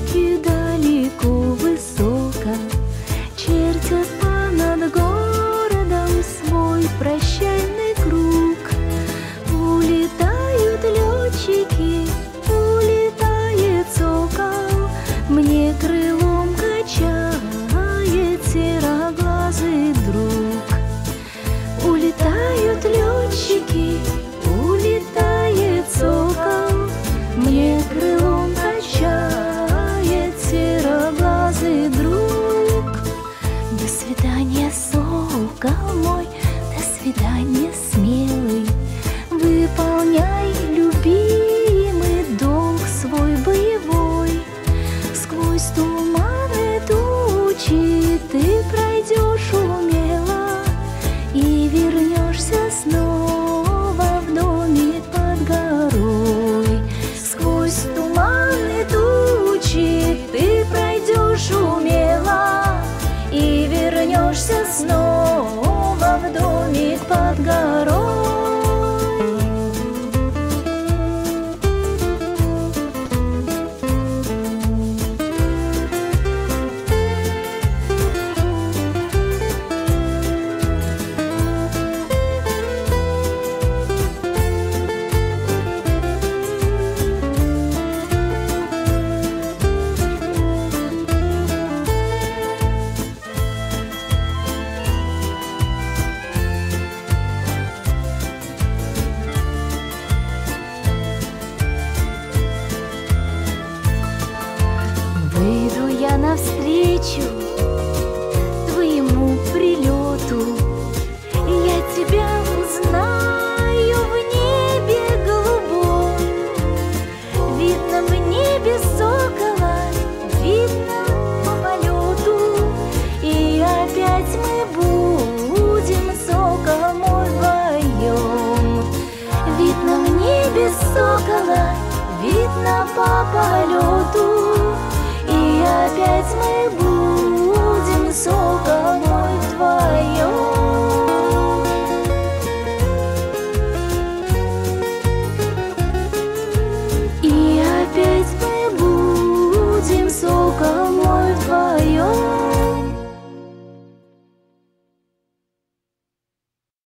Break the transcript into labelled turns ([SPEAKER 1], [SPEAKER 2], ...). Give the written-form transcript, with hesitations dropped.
[SPEAKER 1] Птички далеко, высоко чертят над городом свой прощальный круг. Улетают летчики, улетает сокол, мне крылом качает сероглазый друг. Улетают летчики, улетает сокол, мне крылом качает сероглазый друг. До свидания, сокол мой, до свидания, смелый. Выполняй, любимый, долг свой боевой. Сквозь туманы тучи ты пройдешь умело и вернешься снова в домик под горой. Сквозь туманы тучи ты пройдешь умело и вернешься снова в домик под горой. Выйду я навстречу твоему прилету, я тебя узнаю в небе голубом. Видно в небе сокола, видно по полету, и опять мы будем, сокол мой, вдвоем. Видно в небе сокола, видно по полету, и опять мы будем, сокол мой, вдвоем.